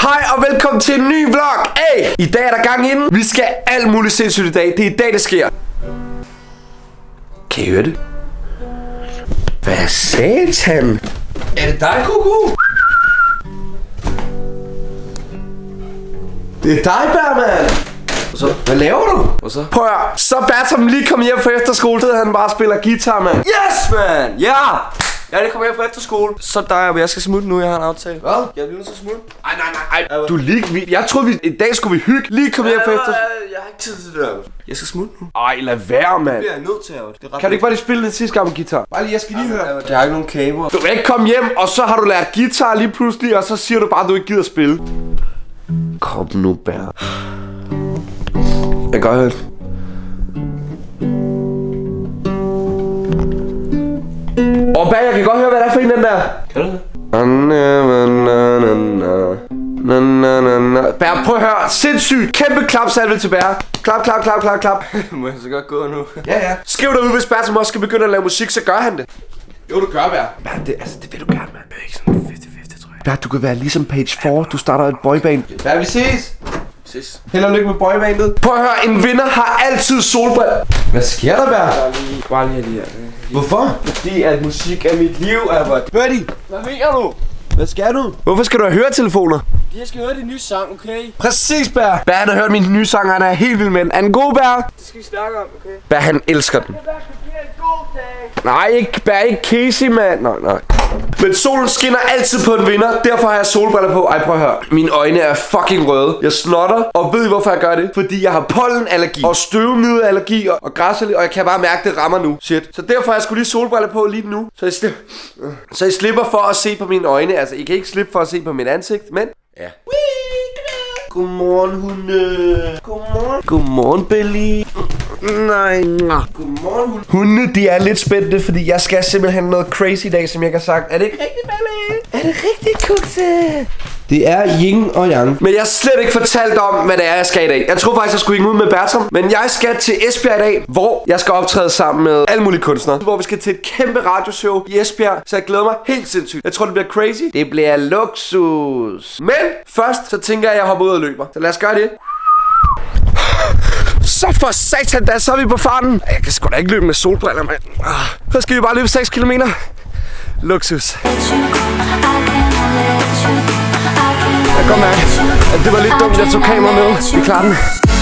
Hej og velkommen til en ny vlog. Hey, i dag er der gang inden. Vi skal alt muligt sindssygt i dag. Det er i dag det sker. Kan I høre det? Hvad satan? Er det dig, Kuku? Det er dig, Bergman. Så, hvad laver du? Og så? Prøv at høre. Så Bertram lige kom hjem fra efterskole, så han bare spiller guitar, mand. Yes, man! Ja! Jeg er lige kommet hjem fra efterskole. Så dig, jeg skal smutte nu, jeg har en aftale. Hvad? Jeg er lige nødt til at smutte. Nej. Du lige... Jeg troede, i dag skulle vi hygge. Lige kom hjem fra efterskole. Jeg har ikke tid til det der. Jeg skal smutte nu. Ej, lad være, mand. Det er jeg nødt til, det Kan du ikke bare lige spille det sidste gang med guitar? Bare lige, jeg skal lige høre. Jeg har ikke nogen kabler. Du vil ikke komme hjem, og så har du lært guitar lige pludselig, og så siger du bare, at du ikke gider spille. Kom nu, Bær. Jeg kan godt høre det. Og Bær, jeg kan godt høre, hvad det er for en, den der. Kan du det? Bær, prøv at høre. Sindssygt. Kæmpe klapsalve til Bær. Klap, klap, klap, klap, klap. Må jeg så godt gå nu? Ja. Skriv derude, hvis Bær som også skal begynde at lave musik, så gør han det. Jo, du gør, Bær. Bær, det vil du gerne, mand. Det er ikke sådan 50-50, tror jeg. Bær, du kan være ligesom Page 4. Du starter et boyband. Bær, vi ses. Held og lykke med boybandet. Prøv at høre, en vinder har altid solbriller. Hvad sker der, Bær? Bare lige her. Hvorfor? Fordi at musik er mit liv, Albert. Buddy, Hvad mener du? hvad skal du? Hvorfor skal du have høretelefoner? Jeg skal høre din nye sang, okay? Præcis, Bær. Bær, han har hørt min nye sang, han er helt vild med den. Er den god, Bær? Det skal vi snakke om, okay? Bær, han elsker den. Nej, ikke Bær, ikke Casey, mand. Nej. Men solen skinner altid på en vinder. Derfor har jeg solbriller på. Ej, prøv at høre. Mine øjne er fucking røde. Jeg snotter. Og ved I, hvorfor jeg gør det? Fordi jeg har pollenallergi og støvmiddelallergi og græsallergi. Og jeg kan bare mærke, det rammer nu. Shit. Så derfor har jeg sgu lige solbriller på lige nu. Så I slipper for at se på mine øjne. Altså, I kan ikke slippe for at se på mit ansigt. Men ja. Godmorgen, hunde. Godmorgen, Billy. Nej. Godmorgen, hunde. Hunde, de er lidt spændte, fordi jeg skal simpelthen noget crazy i dag, som jeg har sagt. Er det ikke rigtigt, Billy? Er det rigtigt, Kukse? Det er yin og yang. Men jeg har slet ikke fortalt om, hvad det er, jeg skal i dag. Jeg tror faktisk, jeg skulle hænge ud med Bertram. Men jeg skal til Esbjerg i dag, hvor jeg skal optræde sammen med alle mulige kunstnere. Hvor vi skal til et kæmpe radioshow i Esbjerg. Så jeg glæder mig helt sindssygt. Jeg tror, det bliver crazy. Det bliver luksus. Men først, så tænker jeg, at jeg hopper ud og løber. Så lad os gøre det. Så for satan da, så er vi på farten. Jeg kan sgu da ikke løbe med solbriller, mand. Så skal vi bare løbe 6 kilometer. Luksus. Jeg kan godt mærke, at det var lidt dumt, jeg tog kamera med. Vi klarer den.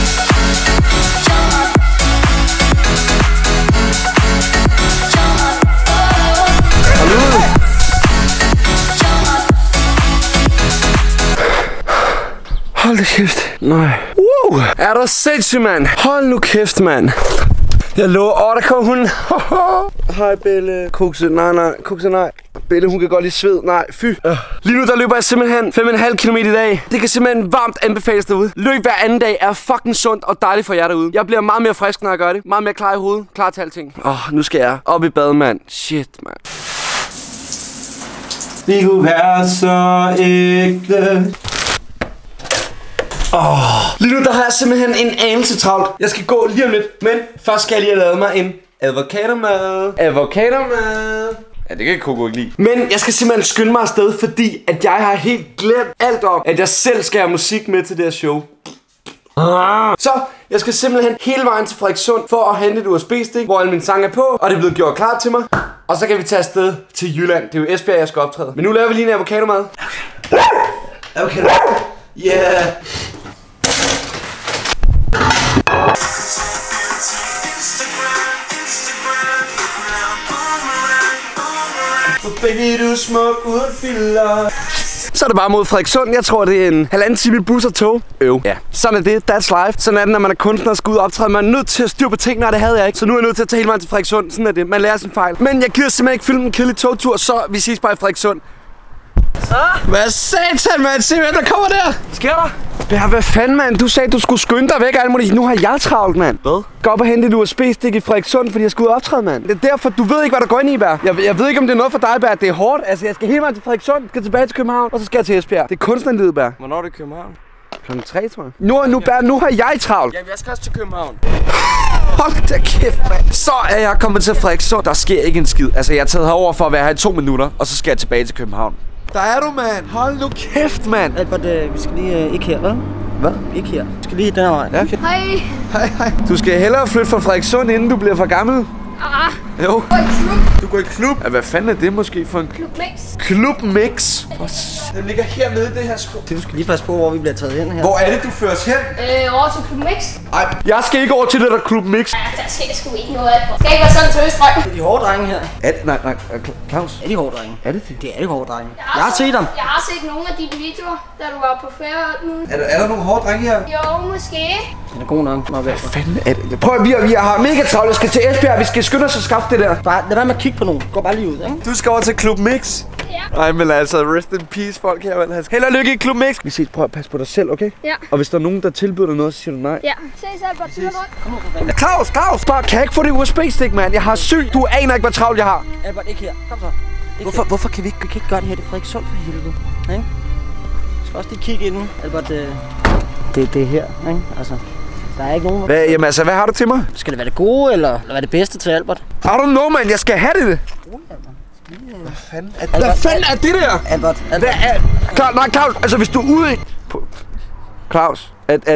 Hold da kæft. Nej. Wow. Er der sindssygt, mand? Hold nu kæft, mand. Jeg lover. Der kommer hun. Hej, Belle. Kukse, nej. Kukse, nej. Belle, hun kan godt lide sved. Nej, fy. Lige nu, der løber jeg simpelthen 5,5 km i dag. Det kan simpelthen varmt anbefales derude. Løb hver anden dag er fucking sundt og dejligt for jer derude. Jeg bliver meget mere frisk, når jeg gør det. Meget mere klar i hovedet. Klar til alting. Nu skal jeg op i bad, mand. Shit, mand. Vi kunne være så ægte. Lige nu der har jeg simpelthen en anelse travlt. Jeg skal gå lige om lidt, men først skal jeg lige have lavet mig en avocadomad. Ja, det kan Coco ikke lide. Men jeg skal simpelthen skynde mig afsted, fordi at jeg har helt glemt alt om, at jeg selv skal have musik med til det her show. Så jeg skal simpelthen hele vejen til Frederikssund for at hente et USB-stik, hvor alle mine sange er på, og det er blevet gjort klar til mig. Og så kan vi tage afsted til Jylland. Det er jo Esbjerg, jeg skal optræde. Men nu laver vi lige en avocadomad. Okay. Yeah. Baby, du smuk uden filter. Så er det bare mod Frederikssund. Jeg tror, det er en halvanden time i bus og tog. Ja. Sådan er det. That's life. Sådan er det, når man er kunstner og skal ud og optræde. Man er nødt til at styre på tingene, og det havde jeg ikke. Så nu er jeg nødt til at tage hele vejen til Frederikssund. Sådan er det. Man lærer sin fejl. Men jeg gider simpelthen ikke filme en kedelig togtur, så vi ses bare i Frederikssund. Hvad satan, mand? Se, hvem der kommer der? Sker der? Ja, hvad fanden, mand? Du sagde, du skulle skynde dig væk, Almodi. Nu har jeg travlt, mand. Hvad? Gå op og hente et USB-stik i Frederikssund, fordi jeg skal ud og optræde, mand. Det er derfor, du ved ikke, hvad der går ind i, Bær. Jeg ved ikke, om det er noget for dig, Bær. Det er hårdt. Altså, jeg skal hele vejen til Frederikssund, skal tilbage til København, og så skal jeg til Esbjerg. Det er kunstnerlivet, Bær. Hvornår er det København? Klokken 3, tror jeg. Bær, nu har jeg travlt. Jamen, jeg skal også til København. Hold da kæft, mand. Så er jeg kommet til Frederikssund. Der sker ikke en skid. Altså, jeg er taget herover for at være her i 2 minutter, og så skal jeg tilbage til København. Der er du, mand. Hold nu kæft, mand. Albert, vi skal lige ikke her, vel? Hvad? Ikke her. Vi skal lige den her vej. Ja, okay. Hej. Hej. Du skal hellere flytte fra Frederikssund, inden du bliver for gammel. Jo. Gå i klub. Du går i klub. Ja, hvad fanden er det måske for en Klub Mix. Klub Mix? Den ligger hernede, det her sko. Du skal lige passe på, hvor vi bliver taget hen her. Hvor er det, du føres hen? Over til Klub Mix. Ej, jeg skal ikke over til det der Klub Mix. Ja, der sker sgu ikke noget af det. Skal ikke være sådan tøsdrøg. Det er de hårde drenge her. Nej, Claus. Er de hårde drenge? Er det det? Det er de hårde drenge. Jeg har set dem. Jeg har set nogle af dine videoer, da du var på Færøerne. Er der nogle hårde drenge her? Jo, måske. Den er god nok. Nå, Hvad fanden er det? Prøv at vi har mega travlt. Jeg skal til Esbjerg. Vi skal skynde os at skaffe det der. bare, lad være med at kigge på nogen. Gå bare lige ud, ikke? Du skal over til Klub Mix. Ja. Nej, men altså, rest in peace, folk her. Held og lykke i Klub Mix. Vi ses, prøv at passe på dig selv, okay? Ja. Og hvis der er nogen, der tilbyder dig noget, så siger du nej. Ja. Ses, Albert. Ses. Kom nu, for fanden. Claus! Bare, kan jeg ikke få det USB-stik, mand? Jeg har syg. Du aner ikke, hvor travlt jeg har. Albert, ikke her. Kom så. Hvorfor kan vi ikke gøre det her? Det er Frederikssund for helvede. Ikke? Vi skal også lige kigge inden. Albert, det er her, ikke? Altså, der er ikke nogen... Jamen altså, hvad har du til mig? Skal det være det gode, eller være det bedste til Albert? I don't know, man. Jeg skal have det. Hvad fanden er det der? Albert. Hvad er... Claus, altså hvis du er ude i... Claus,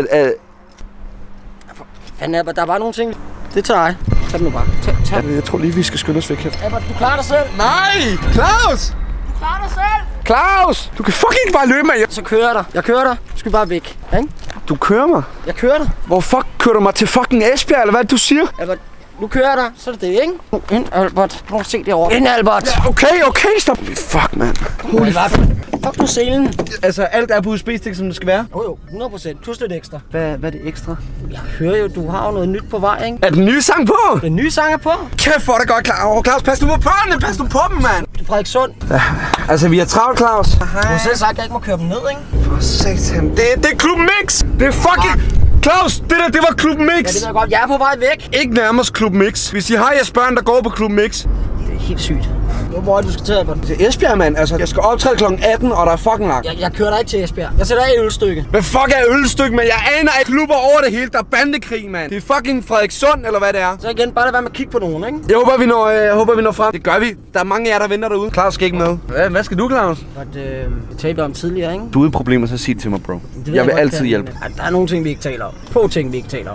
Fanden, Albert, der er bare nogle ting. Det tager jeg. Tag dem nu bare. Tag. Jeg tror lige, vi skal skynde os væk her. Albert, du klarer dig selv. Nej! Claus! Du klarer dig selv. Claus! Du kan fucking bare løbe, mand! Så kører jeg dig. Jeg kører dig. Du skal bare væk. Ikke? Du kører mig? Jeg kører dig. Hvor fuck kører du mig til fucking Esbjerg, eller hvad du siger? Albert, nu kører jeg dig. Så er det det, ikke? Ind, Albert. Prøv at se derovre. Ind, Albert. Ja, okay, stop. Fuck, mand. Fuck nu selen. Altså, alt er på USB-stik, som det skal være? Jo, 100%. Plus lidt ekstra. Hvad er det ekstra? Jeg hører jo, du har jo noget nyt på vej, ikke? Er den nye sang på? Den nye sang er på. Kæft for det godt, Claus. Pas nu på børnene. Pas nu på dem, mand. Du er Frederikssund. Ja, altså, vi har travlt, Claus. Du har selv sagt, at jeg ikke må køre dem ned, ikke? For satan. Det er Klub Mix. Det er fucking... Claus, det var Klub Mix. Ja, det ved jeg godt. Jeg er på vej væk. Ikke nærmest Klub Mix. Vi siger hej, jeg spørger, der går på Klub Mix. Det er helt sygt. Hvor er det, du skal til, Albert? Til Esbjerg, mand. Altså, jeg skal optræde kl. 18, og der er fucking langt. Jeg kører dig ikke til Esbjerg. Jeg sætter af et ølstykke. Hvad fuck er ølstykke, mand? Jeg aner ikke klubber over det hele. Der er bandekrig, mand. Det er fucking Frederikssund, eller hvad det er. Så igen, bare lad være med at kigge på nogen, ikke? Jeg håber, vi når frem. Det gør vi. Der er mange af jer, der venter derude. Claus skal ikke med. Hvad skal du, Claus? Vi talte om tidligere, ikke? Du er i problemer, så sig det til mig, bro. Jeg Jeg vil godt, altid hjælpe. Ej, der er nogle ting, vi ikke taler om. Få ting, vi ikke taler om.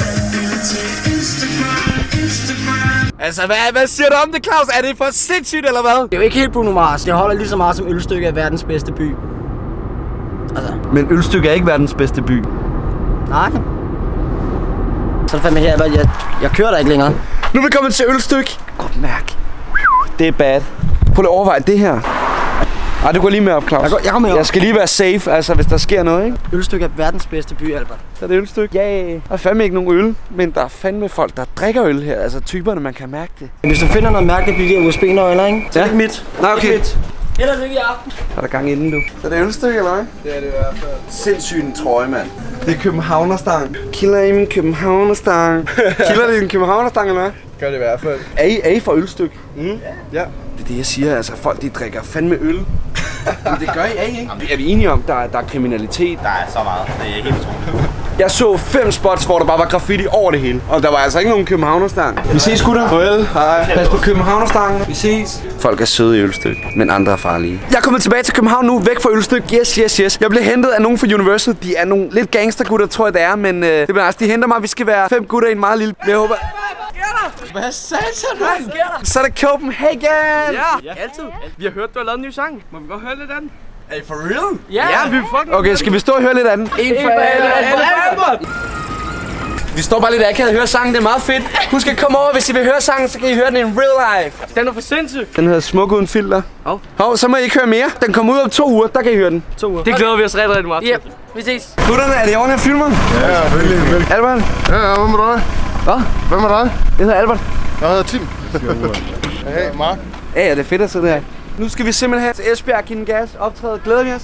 Altså, hvad siger du om det, Claus? Er det for sindssygt, eller hvad? Det er jo ikke helt Bruno Mars. Det holder lige så meget som ølstykke af verdens bedste by. Altså. Men ølstykke er ikke verdens bedste by. Nej. Så er det fandme her, jeg kører der ikke længere. Nu er vi kommet til ølstykke. Godt mærke. Det er bad. Prøv lige at overveje det her. Ej, du går lige med op, Claus. Jeg går med op. Jeg skal lige være safe, altså hvis der sker noget, ikke? Ølstykke er verdens bedste by, Albert. Så er det ølstykke. Ja, der er fandme ikke nogen øl, men der er fandme folk, der drikker øl her. Altså typerne, man kan mærke det. Hvis du finder noget mærkeligt på de her USB-nøgler, ikke? Så er det ikke mit. Nej, okay. Held og lykke i aften. Er der gang inden, du? Så er det ølstykke, eller hvad? Det er det i hvert fald. Sindssygt en trøje, mand. Det er Københavnerstang. Kilder I min Københavnerstang? Kilder det en Københavnerstang, eller hvad? Gør det i hvert fald. Er I for ølstykke? Ja. Det er det, jeg siger. Altså, folk de drikker fandme øl. Men det gør I, ikke? Er vi enige om, der er kriminalitet? Der er så meget. Det er helt utroligt. Jeg så 5 spots, hvor der bare var graffiti over det hele. Og der var altså ikke nogen Københavnerstang. Vi ses, gutter. Farvel. Hej. Pas på Københavnerstangen. Vi ses. Folk er søde i ølstykke, men andre er farlige. Jeg er kommet tilbage til København nu, væk fra ølstykke. Yes. Jeg blev hentet af nogen fra Universal. De er nogle lidt gangstergutter, tror jeg det er. Men det bliver altså, de henter mig. Vi skal være 5 gutter i en meget lille... Jeg håber... Hvad satan, mand? Så er det Copenhagen! Ja, altid. Vi har hørt, du har lavet en ny sang. Må vi godt høre lidt af den? Er I for real? Ja, vi er fucking... Okay, skal vi stå og høre lidt af den? En for alle. Vi står bare lidt akavet og hører sangen, det er meget fedt. Husk at komme over, hvis I vil høre sangen, så kan I høre den in real life. Den er for sindssyg. Den hedder Smuk uden filter. Hov, så må I ikke høre mere. Den kommer ud om 2 uger, der kan I høre den. 2 uger. Det glæder vi os rigtig meget til. Yep, vi ses. Gutterne, er det i orden, jeg filmer? Ja, veldig. Albert? Ja, hvad med dig? Hvad? Hvad med dig? Jeg hedder Albert. Jeg hedder Tim. Hey, Mark. Ja, det er fedt at sidde her. Nu skal vi simpelthen have til Esbjerg, give den gas, optræde, glæder vi os?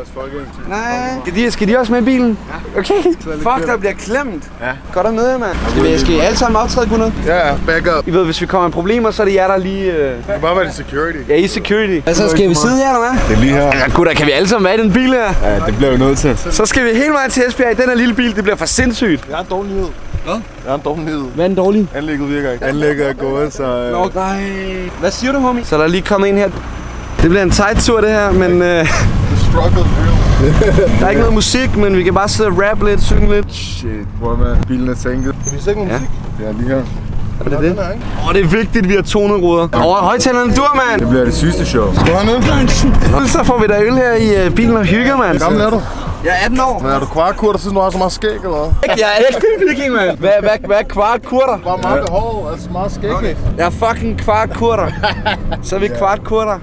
Nej. Skal de også med i bilen? Ja. Okay. Fuck, der bliver klemt. Ja. Godt at møde, mand. Skal I alle sammen optræde, gutter? Ja, back up. I ved, hvis vi kommer i problemer, så er det jer, der lige... Det kan bare være det security. Ja, I security. Altså, skal vi sidde her, eller hvad? Det er lige her. Ja, gutter, kan vi alle sammen være i den bil her? Ja, det bliver jo nødt til. Så skal vi hele vejen til Esbjerg i den her lille bil. Det bliver for sindssygt. Jeg har en dårlig nyhed. Hvad? Jeg har en dårlig nyhed. Hvad er den dårlige? Anlægget virker ikke. Anlægget er gået, så... Nej. Hvad siger du, homie? Så der er lige kommet en her. Det bliver en tight tur det her, men The struggle is real. der er ikke noget musik, men vi kan bare sidde og rappe lidt, synge lidt. Shit, bror mand. Bilen er sænket. Kan vi sætte noget musik? Ja, lige her. Er det det? Det er vigtigt, vi har tonet ruder. Over højtalerne dur, mand! Det bliver det sygeste show. Skal du hernede? Så får vi da øl her i bilen og hygger, mand. Hvor gammel er du? Jeg er 18 år. Men er du kvartkurter, siden du har så meget skæg, eller hvad? Jeg er ægte viking, mand. Hvad er kvartkurter? Bare meget hår, altså meget skæg. Okay. Jeg er fucking kvartkurter. Så er vi kvartkurter.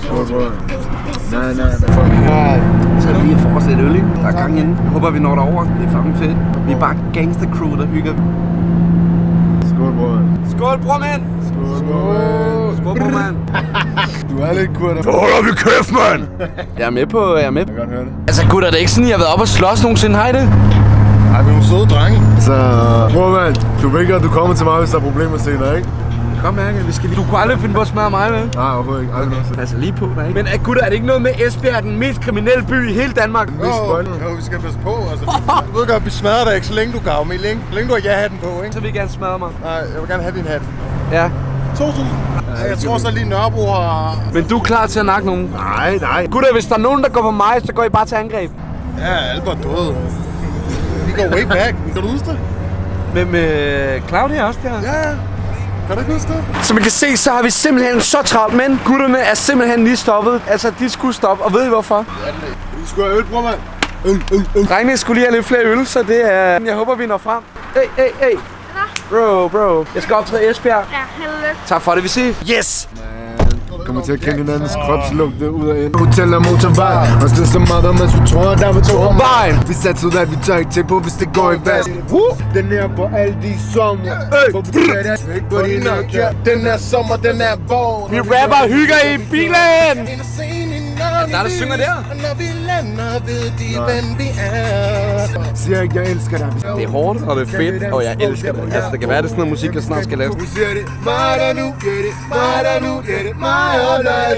Nej. Så er vi lige for os lidt øl, ikke? Der er gang inde. Jeg håber, vi når derover. Det er fucking fedt. Vi er bare gangster crew, der hygger. Skål, bror mand. Skål, bror mand! Skål, bror mand! Du er lidt kurter. Hold op i kæft, mand! Jeg er med på, jeg er med. Jeg kan godt høre det. Altså, gutter, det er ikke sådan, jeg har været op og slås nogensinde. Hej det? Ej, vi er nogle søde drenge. Så, bror mand, du ved ikke, at du kommer til mig, hvis der er problemer senere, ikke? Kom mærke, vi skal lige... Du kunne aldrig finde på at smadre mig, vel? Nej, overhovedet ikke. Aldrig nogensinde. Altså lige på dig, ikke? Men gutter, er det ikke noget med Esbjerg er den mest kriminelle by i hele Danmark? Jo, vi skal passe på, altså. Du ved godt, vi smadrer dig ikke, så længe du gav mig, længe du har ja-hatten på, ikke? Så vil jeg gerne smadre mig. Nej, jeg vil gerne have din hat. Ja. 2.000. Jeg tror så lige Nørrebro har... Men du er klar til at nakke nogen? Nej. Gutter, hvis der er nogen, der går på mig, så går I bare til angreb. Ja, Albert døde. Vi går way back. Kan du huske det? Med Claudia også der? Ja. Kan du ikke huske det? Som man kan se, så har vi simpelthen så travlt, men gutterne er simpelthen lige stoppet. Altså, de skulle stoppe, og ved I hvorfor? Du skulle have øl, bror mand. Drengene skulle lige have lidt flere øl, så det er... Jeg håber, vi når frem. Hey. Bro. Jeg skal optræde i Esbjerg. Ja, held og lykke. Tak for det, vi ses. Yes! Kommer til at kende hinandens kropslugte ud af ind. Hotel og motorvej. Og det er så meget, mens vi tror, der var to om vejen. Vi satte ud, at vi tør ikke til på, hvis det går i vask. Den er på alle de sommer. Ikke på de Nokia. Den er sommer, den er vågen. Vi rapper og hygger i bilen! Der er der synger der. Når vi lander, ved de, hvem vi er. Siger ikke, jeg elsker dig. Det er hårdt, og det er fedt, og jeg elsker det. Altså, det kan være, det er sådan noget musik, jeg snart skal lave. Vi siger det. Mig der nu, get it. Mig der nu, get it. Mig og dig.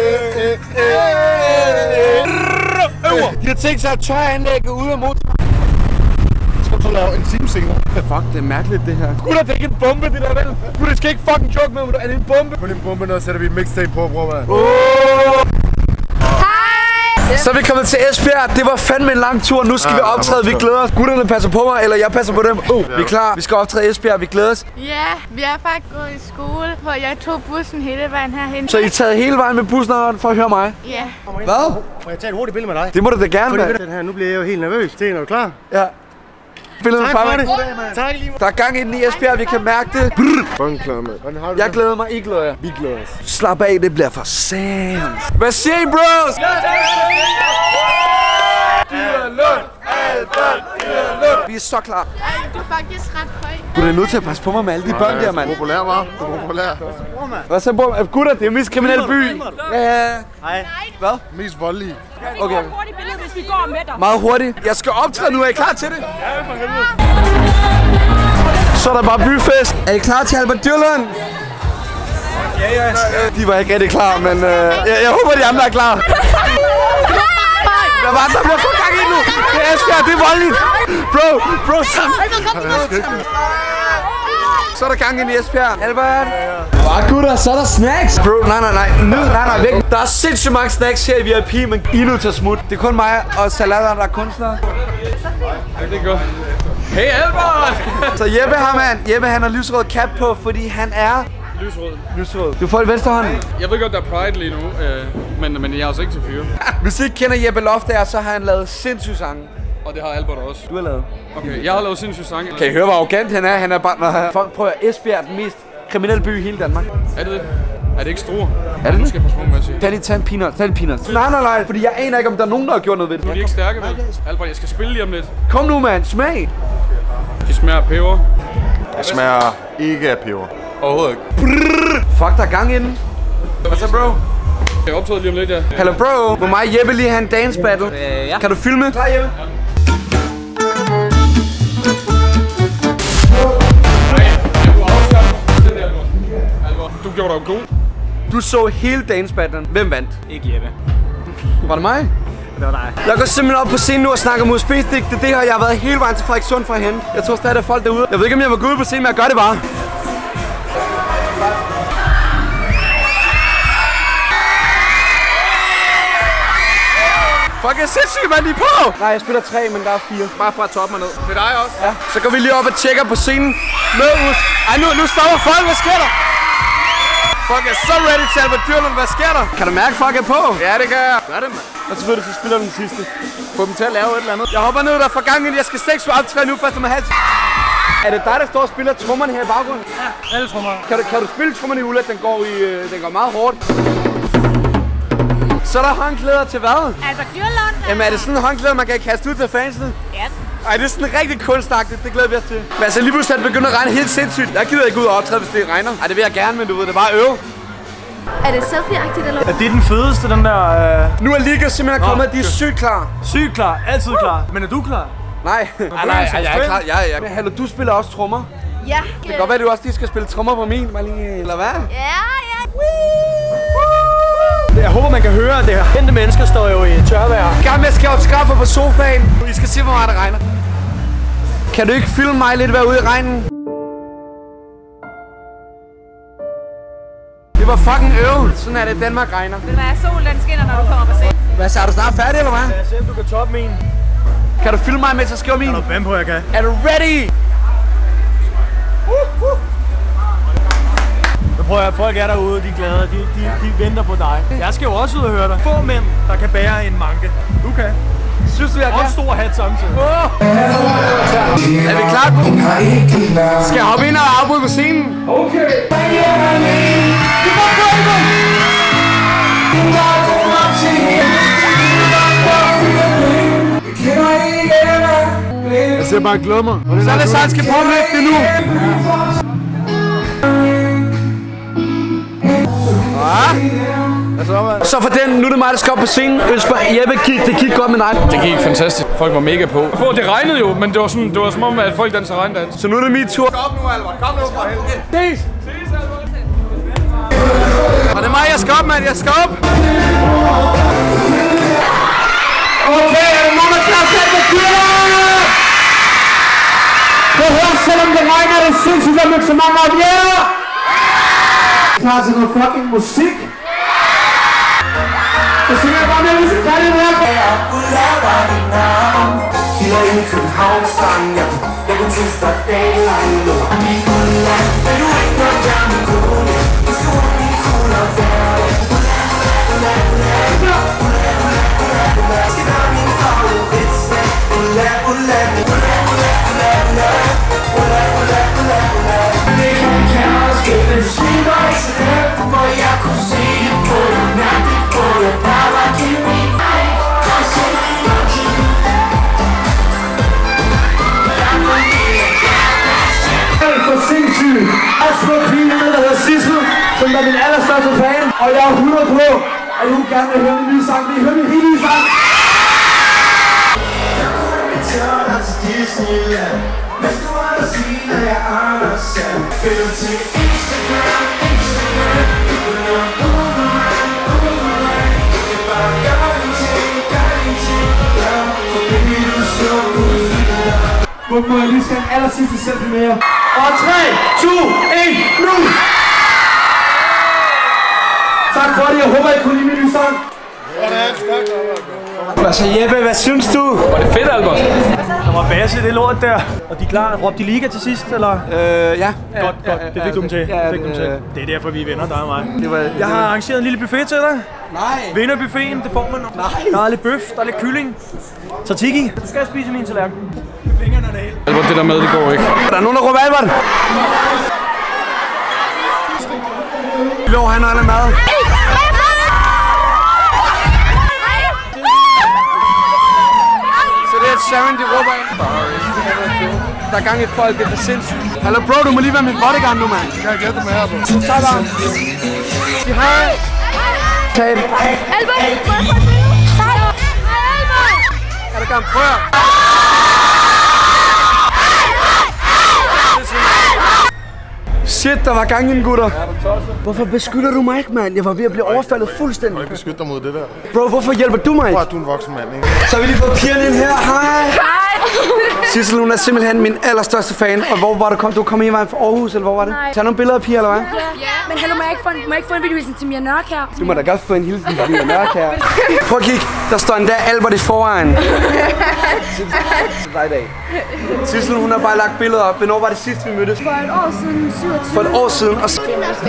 De har tænkt sig at tørre anlægget ude af motor. Skal du så lave en teamsinger? Fuck, det er mærkeligt det her. Gutter, det er ikke en bombe, det der vel? Gutter, det skal ikke fucking joke med mig. Er det en bombe? På din bombe, og sætter vi et mixtape på, bror, mand. Så er vi kommet til Esbjerg. Det var fandme en lang tur. Nu skal vi optræde. Vi glæder os. Gutterne passer på mig, eller jeg passer på dem. Vi er klar. Vi skal optræde i Esbjerg. Vi glæder os. Ja, vi er faktisk gået i skole, for jeg tog bussen hele vejen herhen. Så I er taget hele vejen med bussen for at høre mig? Ja. Hvad? Må jeg tage et hurtigt billede med dig? Det må du da gerne, mand. Den her, nu bliver jeg jo helt nervøs. Er du klar? Ja. Billedet med farven. Tak lige. Der er gang i den i Esbjerg. Vi kan mærke det. Fucking klar, mand. Jeg glæder mig. I glæder jer. Vi glæder os. Slap af. Det bliver for sandt. Hvad siger I, bros? Vi er så klar. Du er faktisk ret høj. Du er nødt til at passe på mig med alle de børn der, mand. Populær, var. Du er populær. Hvad så, bror? Gutter, det er mest kriminelle by. Ja. Hej. Hvad? Mest voldelige. Okay. Hurtigt billede, hvis vi går med dig. Meget hurtigt. Jeg skal optræde nu. Er I klar til det? Ja, for helvede. Så er der bare byfest. Er I klar til Albert Dyrland? Ja. De var ikke rigtig klar, men jeg håber, de andre er klar. Der bliver for gang i nu. Det er Esbjerg, det er voldeligt. Bro, så er der gang ind i Esbjerg. Albert. Gutter, så er der snacks. Bro, nej, væk. Der er sindssygt mange snacks her i VIP, men I er nødt til at smutte. Det er kun mig og Salader, der er kunstnere. Det er godt. Hey Albert! Så Jeppe han har lysrød cap på, fordi han er... Lysrød. Du får i venstre hånd. Jeg ved godt, der er Pride lige nu, men jeg er altså ikke til fyre. Hvis I ikke kender Jeppe Loftager, så har han lavet sindssyge sange. Og det har Albert også. Du har lavet. Okay, jeg har lavet sindssyge sange. Kan I høre, hvor arrogant han er? Han er bare... Når folk prøver Esbjerg, den mest kriminelle by i hele Danmark. Er det det? Er det ikke Struer? Er det nu skal jeg passe på, hvad jeg siger. Tag en peanut. Nej, fordi jeg aner ikke, om der er nogen, der har gjort noget ved det. Nu er de ikke stærke, vel? Albert, jeg skal spille lige om lidt. Kom nu, mand. Smag. De smager af peber. Jeg smager ikke af peber. Overhovedet ikke. Fuck, der er gang i den. Hvad så, bro? Jeg er optaget lige om lidt, ja. Hallo, bro. Må mig og Jeppe lige have en dance battle? Ja. Kan du filme? Klar, Jeppe? Du gjorde dig jo god. Du så hele dance battlen. Hvem vandt? Ikke Jeppe. Var det mig? Det var dig. Jeg går simpelthen op på scenen nu og snakker om USB-stik. Det har jeg været hele vejen til Frederikssund for at hente. Jeg tror stadig, der er folk derude. Jeg ved ikke, om jeg var gået ud på scenen, men jeg gør det bare. Fuck, jeg er sindssygt, mand, lige på! Nej, jeg spiller 3, men der er 4. Bare fra toppen og ned. Det er dig også. Ja. Så går vi lige op og tjekker på scenen. Med us. Ej, nu stopper folk. Hvad sker der? Fuck, jeg er så ready til Albert Dyrlund. Hvad sker der? Kan du mærke, fuck er på? Ja, det gør jeg. Gør det, mand. Og selvfølgelig så spiller den sidste. Få dem til at lave et eller andet. Jeg hopper ned der for gangen. Jeg skal slet ikke optræde nu, først om halv. Er det dig, der står og spiller trommerne her i baggrunden? Ja, alle trommer. Kan du spille trommerne i Ulla? Den går meget hårdt. Så er der håndklæder til hvad? Albert Dyrlund. Jamen er det sådan en håndklæder, man kan kaste ud til fansene? Ja. Ej, det er sådan rigtig kunstagtigt. Det glæder vi os til. Men altså lige pludselig begynder at regne helt sindssygt. Jeg gider ikke ud og optræde, hvis det regner. Ej, det vil jeg gerne, men du ved, det er bare øve. Er det selfie-agtigt eller? Ja, det er den fedeste, den der... Nu er Liga simpelthen kommet, de er sygt klar. Sygt klar, altid klar. Men er du klar? Nej, jeg er klar. Ja. Men hallo, du spiller også trommer. Ja. Det kan godt være, at du også lige skal spille trommer på min, eller hvad? Ja. Jeg håber, man kan høre, at det her kendte mennesker står jo i tørvejr. Gang med at skrive autografer på sofaen. I skal se, hvor meget det regner. Kan du ikke filme mig lidt være ude i regnen? Det var fucking øve. Sådan er det, Danmark regner. Ved du hvad, solen den skinner, når du kommer på scenen. Hvad så, er du snart færdig, eller hvad? Lad os se, om du kan toppe min. Kan du filme mig med til at skrive min? Er du band på, jeg kan? Er du ready? Prøv at folk er derude, de er glade, de venter på dig. Jeg skal jo også ud og høre dig. Få mænd, der kan bære en manke. Du kan. Synes du, jeg kan? Og stor hat samtidig. Er vi klar? Skal jeg hoppe ind og afbryde på scenen? Okay. Jeg ser bare glæder mig. Så er det så, han skal prøve det nu. Så for den, nu er det mig, der skal op på scenen. Øsper, Jeppe, det gik godt med dig. Det gik fantastisk. Folk var mega på. Det regnede jo, men det var som om, at folk danser regndans. Så nu er det min tur. Kom nu, Albert. Kom nu fra helvede. Ses! Og det er mig, jeg skal op, mand. Jeg skal op. Okay, er der nogen, der klarer sig på kylder? Prøv at høre, selvom det regner, det er sindssygt, at møde så mange op. Yeah! Klar til noget fucking musik. Så synger jeg bare med, hvis jeg kan det her. Som er min allerstørste fan, og jeg er 100 på, at hun gerne vil høre min nye sang. Vil I høre min helt nye sang? Buk mig, jeg lige skal en allersidste selfie med jer. Og 3, 2, 1, nu! Tak for det, jeg håber, I kunne lide min nye sang. Altså Jeppe, hvad synes du? Var det fedt, Albert? Der var basse i det lort der. Og de er klar. Råbte de Liga til sidst, eller? Ja. Godt. Det fik du dem til. Ja, Det er derfor, vi er venner, dig og mig. Jeg har arrangeret en lille buffet til dig. Nej. Vinderbuffeten, det får man. Nej. Der er lidt bøf, der er lidt kylling. Så Tiki, du skal spise min tallerken. Med fingrene og helt. Albert, det der med, det går ikke. Der er nogen, der råber Albert. Hvor han har noget mad. Så det er Sharon, de råber ind. Der er gang i folk, det er for sindssygt. Hallo bro, du må lige være min bodyguard nu, mand. Kan jeg gætte med her, bro? Så bare. Sig hej. Tag det. Albert! Er der gang? Prøv. Shit, der var gang i den, gutter. Hvorfor beskytter du mig ikke, mand? Jeg var ved at blive overfaldet fuldstændig. Jeg beskytter dig mod det der. Bro, hvorfor hjælper du mig ikke? Prøv at du er en voksen mand, ikke? Så har vi lige fået pigerne ind her. Hej. Hej! Sissel, hun er simpelthen min allerstørste fan. Og hvor var du kom hjem fra Aarhus, eller hvor var det? Nej. Tag nogle billeder af piger, eller hvad? Ja. Men hallo, må jeg ikke få en videohilsen til Mia Nørk her? Du må da godt få en hilsen til Mia Nørk her. Prøv at kigge, der står endda Albert i foran. Til dig i dag. Sissel, hun har bare lagt billeder op. Hvornår var det sidst, vi mødtes? For et år siden, 27. For et år siden. Og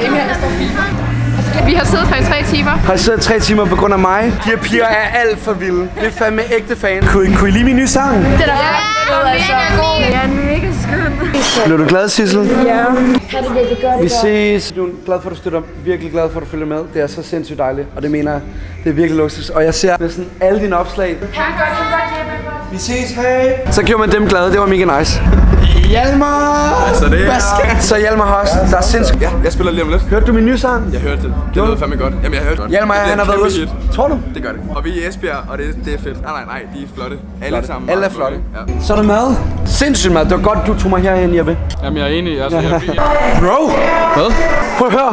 Vi har siddet her i 3 timer. har I siddet 3 timer på grund af mig? De her piger er alt for vilde. Det er fandme ægte fan. Kunne I lide min nye sang? Det er da mega god. Ja, mega skøn. Blev du glad, Sissel? Ja. Ha' det virkelig godt. Vi ses. Jeg er glad for, at du støtter. Virkelig glad for, at du følger med. Det er så sindssygt dejligt. Og det mener jeg, det er virkelig luksus. Og jeg ser næsten alle dine opslag. Vi ses, hej. Så gjorde man dem glade. Det var mega nice. Hjalmar! Så det er... Så Hjalmar har også. Der er sindssygt. Ja, jeg spiller lige om lidt. Hørte du min nye sang? Jeg hørte det. Det lød fandme godt. Jamen, jeg hørte godt. Hjalmar, han har været ude. Tror du? Det gør det. Og vi er i Esbjerg, og det er fedt. Nej, de er flotte. Alle sammen. Alle er flotte. Ja. Så er der mad. Sindssygt mad. Det var godt, du tog mig herhen, Jeppe. Jamen, jeg er enig. Altså, Bro! Hvad? Prøv at høre.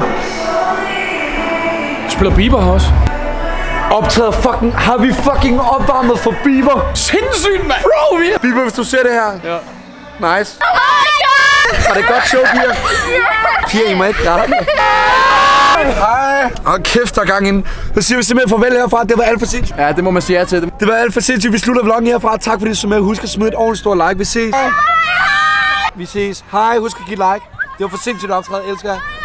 Du spiller Bieber her også. Optræder fucking... Har vi fucking opvarmet for Bieber? Sindssygt, mand! Bro, vi er... Bieber, hvis du ser det her. Ja. Nice. Var det et godt show, piger? Piger, I må ikke rette. Hej. Og kæft, der er gang inden. Så siger vi simpelthen farvel herfra. Det var alt for sindssygt. Ja, det må man sige ja til. Det var alt for sindssygt. Vi slutter vloggen herfra. Tak fordi du så med. Husk at smide et ordentligt stort like. Vi ses. Vi ses. Hej. Husk at give like. Det var for sindssygt optræde. Elsker jer.